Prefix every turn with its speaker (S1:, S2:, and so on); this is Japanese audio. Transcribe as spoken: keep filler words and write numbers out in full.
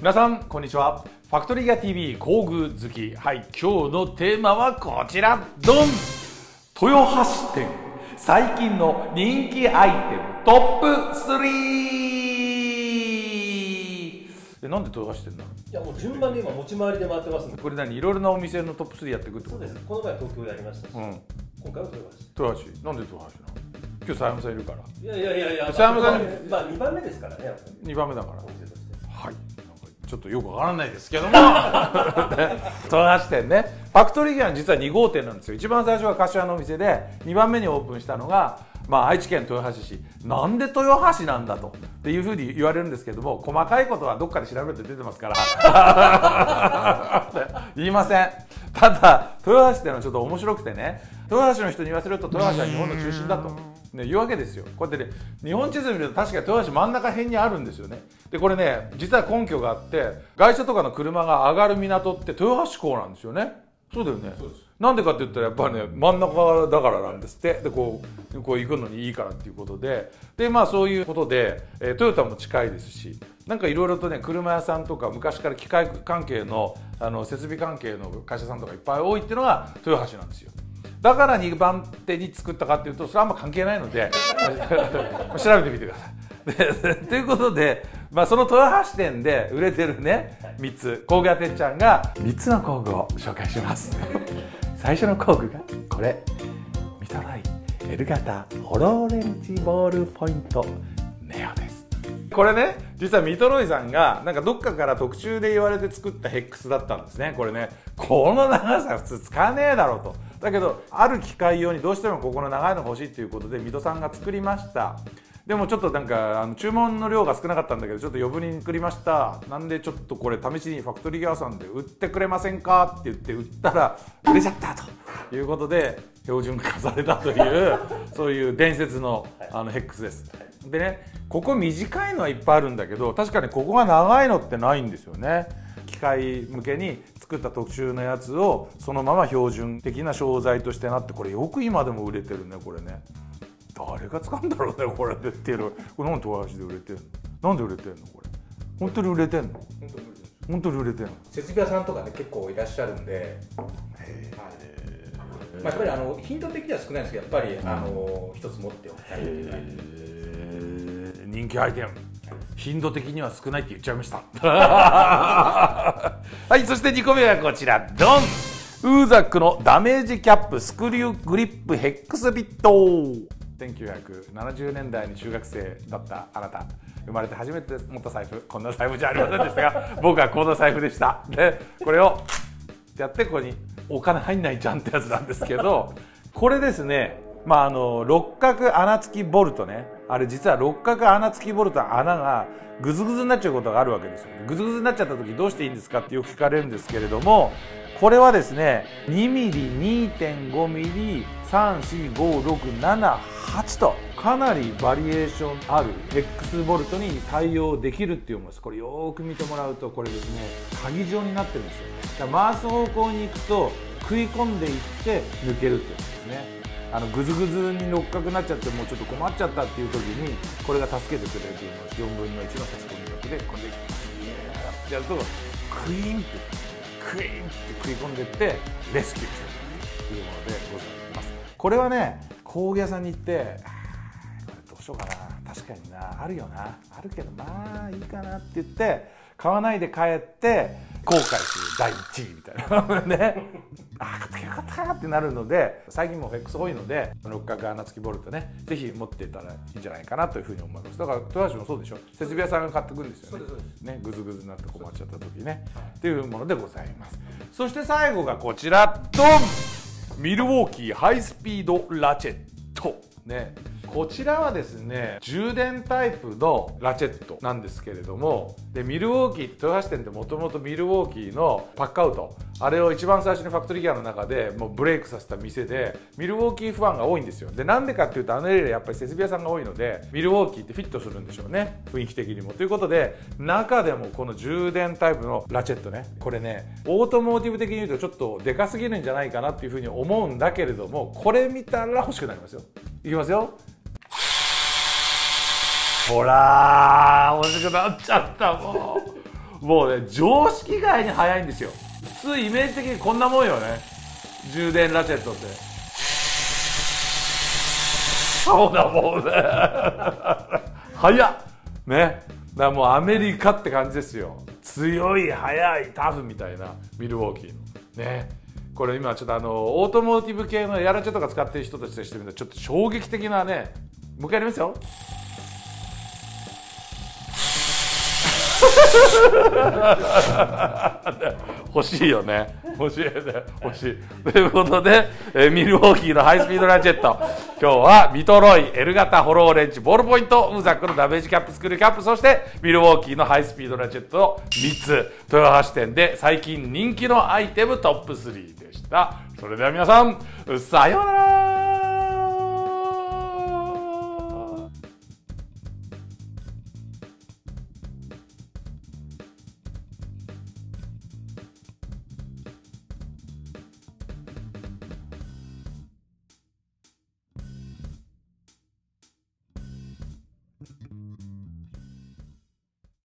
S1: 皆さんこんにちは。ファクトリーギア ティーブイ 工具好き、はい、今日のテーマはこちら、ドン。豊橋店最近の人気アイテムトップスリー。でなんで豊橋店なの？
S2: いやもう順番で今持ち回りで回ってますんで。
S1: これ何、いろいろなお店のトップスリーやっていくってこと？
S2: そうです。この前東京やりましたし、うん、今回は豊橋。
S1: 豊橋、なんで豊橋なの？今日佐山さんいるから。
S2: いやいやいやいや、
S1: 佐山さん、
S2: まあにばんめですからね、やっぱり
S1: にばんめだから。はい、ちょっとよくわからないですけども豊橋店ね、ファクトリーギアの実はに号店なんですよ。一番最初は柏のお店で、にばんめにオープンしたのが、まあ、愛知県豊橋市。なんで豊橋なんだとっていうふうに言われるんですけども、細かいことはどっかで調べると出てますから言いません。ただ豊橋っていうのはちょっと面白くてね、豊橋の人に言わせると豊橋は日本の中心だと、ね、いうわけですよ。こうやってね、日本地図見ると確かに豊橋真ん中辺にあるんですよね。でこれね、実は根拠があって、外車とかの車が上がる港って豊橋港なんですよね。そうだよね。そうです。なんでかって言ったらやっぱりね、真ん中だからなんですって。でこうこう行くのにいいからっていうことで、でまあそういうことで、えー、トヨタも近いですし、なんかいろいろとね、車屋さんとか昔から機械関係のあの設備関係の会社さんとかいっぱい多いっていうのが豊橋なんですよ。だからにばん手に作ったかっていうと、それはあんま関係ないので調べてみてください。ということで、まあ、その豊橋店で売れてるねみっつ、工具屋てっちゃんがみっつの工具を紹介します最初の工具がこれ、ミトロイ L 型ホローレンジボールポイントネオです。これね、実はミトロイさんがなんかどっかから特注で言われて作ったヘックスだったんですね。これね、この長さ普通使わねえだろうと。だけどある機械用にどうしてもここの長いの欲しいっていうことで水戸さんが作りました。でもちょっとなんかあの注文の量が少なかったんだけど、ちょっと余分に作りました。なんでちょっとこれ試しにファクトリーギアさんで売ってくれませんかって言って売ったら売れちゃったということで標準化されたというそういう伝説のあのヘックスです。でね、ここ短いのはいっぱいあるんだけど、確かにここが長いのってないんですよね。機械向けに作った特注のやつをそのまま標準的な商材としてなって、これよく今でも売れてるね。これね、誰が使うんだろうねこれでっていうの。これなんで豊橋で売れてんの？なんで売れてんのこれ？本当に売れてんの？本当に売れてんの？
S3: 設備屋さんとかね結構いらっしゃるんで、まあ、やっぱりあの頻度的には少ないんですけど、やっぱりあの一つ持っておきたいというね。
S1: 人気アイテム、頻度的には少ないって言っちゃいましたはい、そしてにこめはこちら、ドン。ウーザックのダメージキャップスクリューグリップヘックスビット。せんきゅうひゃくななじゅうねんだいに中学生だったあなた、生まれて初めて持った財布、こんな財布じゃありませんでしたが僕はこんな財布でした。でこれをやって、ここにお金入んないじゃんってやつなんですけど、これですね、まああの六角穴付きボルトね、あれ実は六角穴付きボルトの穴がグズグズになっちゃうことがあるわけですよ。グズグズになっちゃった時どうしていいんですかってよく聞かれるんですけれども、これはですね にミリ、にてんごミリ、さん、よん、ご、ろく、なな、はちとかなりバリエーションあるヘックスボルトに対応できるっていうものです。これよーく見てもらうと、これですね、鍵状になってるんですよ。だから回す方向に行くと食い込んでいって抜けるっていうんですね。あのグズグズに六角になっちゃってもうちょっと困っちゃったっていう時にこれが助けてくれるというのをよんぶんのいちの差し込み力でこれでやるとクイーンってクイーンって食い込んでいってレスキューしてくれるというものでございます。これはね、工具屋さんに行ってこれどうしようかな、確かにな、あるよな、あるけどまあいいかなって言って買わないで帰って後悔するだいいちいみたいなねああ買ってよかったってなるので、最近もフェックス多いので六角穴付きボルトね、ぜひ持っていたらいいんじゃないかなというふうに思います。だから豊橋もそうでしょ、設備屋さんが買ってくるんですよね。ね、グズグズになって困っちゃった時ねっていうものでございます。そして最後がこちら、ドン。ミルウォーキーハイスピードラチェットね。こちらはですね、充電タイプのラチェットなんですけれども、でミルウォーキーって豊橋店ってもともとミルウォーキーのパックアウト、あれを一番最初にファクトリーギアの中でもうブレイクさせた店で、ミルウォーキーファンが多いんですよ。でなんでかっていうと、あのエリアやっぱり設備屋さんが多いのでミルウォーキーってフィットするんでしょうね、雰囲気的にも。ということで中でもこの充電タイプのラチェットね、これねオートモーティブ的に言うとちょっとでかすぎるんじゃないかなっていうふうに思うんだけれども、これ見たら欲しくなりますよ。いきますよ。ほらー、欲しくなっちゃった。ももうね常識外に速いんですよ。普通イメージ的にこんなもんよね、充電ラチェットって。そうだもんね速っね。だからもうアメリカって感じですよ。強い速いタフみたいなミルウォーキーのね。これ今ちょっとあのオートモーティブ系のエアラチェとか使ってる人たちとしてみるとちょっと衝撃的なね。もう一回やりますよ欲しいよね、欲しいよね、欲しい。ということで、えー、ミルウォーキーのハイスピードラチェット、今日はミトロイ L 型ホローレンチボールポイントウーザックのダメージキャップスクリューキャップ、そしてミルウォーキーのハイスピードラチェットのみっつ、豊橋店で最近人気のアイテムトップスリーでした。それでは皆さんさようなら。